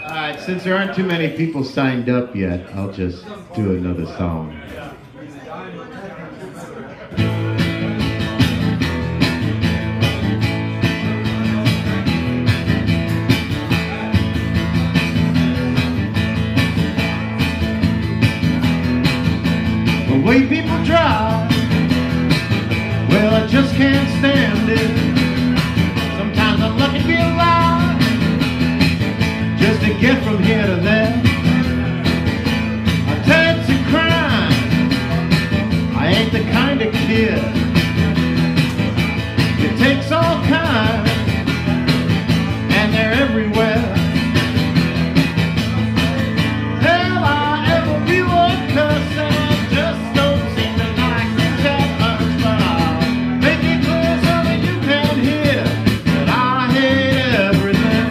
Alright, since there aren't too many people signed up yet, I'll just do another song. The way people drive, well, I just can't stand it. Sometimes I'm lucky to be alive, just to get from here to there. I dance and crime, I ain't the kind of kid. It takes all kinds, and they're everywhere. Hell, I ever be one person, I just don't seem to like things that much. But I'll make it clear so that you can hear that I hate everything.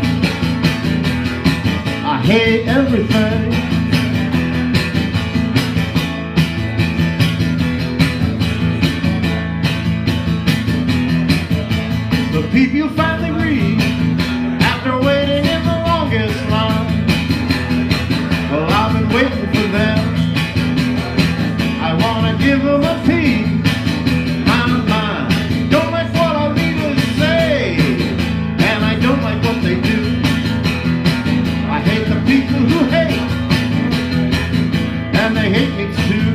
I hate everything. The people you finally read after waiting in the longest line. Well, I've been waiting for them. I wanna give them a piece. My mind don't like what our leaders say, and I don't like what they do. I hate the people who hate, and they hate me too.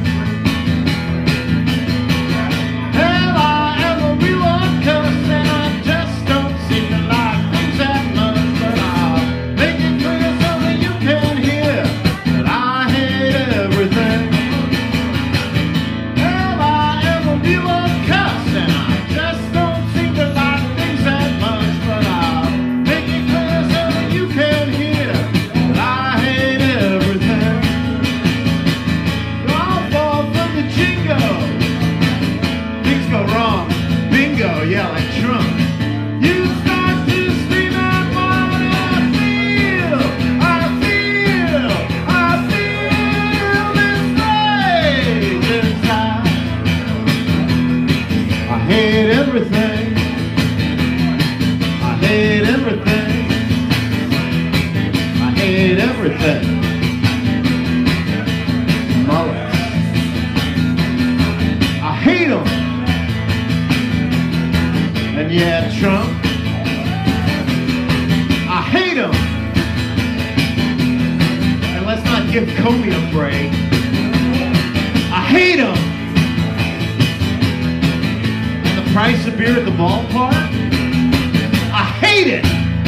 Hell, I am a real one cuss, and I just don't seem to like things that much. But I'll make it clear so that you can hear that I hate everything. Hell, I am a real one cuss, and I just don't seem to like things that much. But I'll make it clear so that you can hear that I hate everything. I'll fall from the jingo. Things go wrong. Bingo, yeah, like Trump. You start to scream out what I feel. I feel this rage inside. I hate everything. I hate everything. I hate everything. Mullets. I hate them. And yeah, Trump, I hate him. And let's not give Kobe a break. I hate him. And the price of beer at the ballpark, I hate it.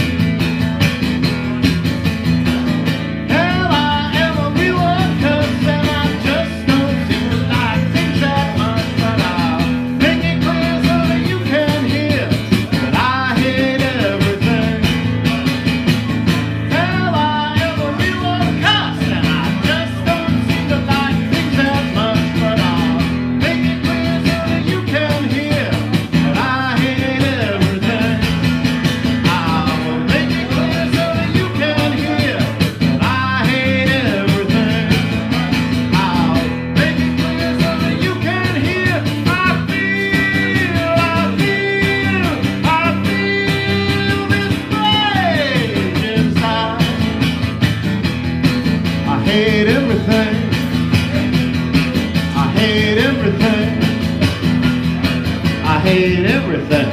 Hell, I am a real one cuss, and I just don't seem to like things that much. But I'll make it clear so that you can hear that I hate everything. Hell, I am a real one cuss, and I just don't seem to like things that much. But I'll make it clear so that you can hear that I hate everything. I will make it clear so that you can hear that I hate everything. I'll make it clear so that you can hear I feel this rage inside. I hate everything. I hate everything. I hate everything.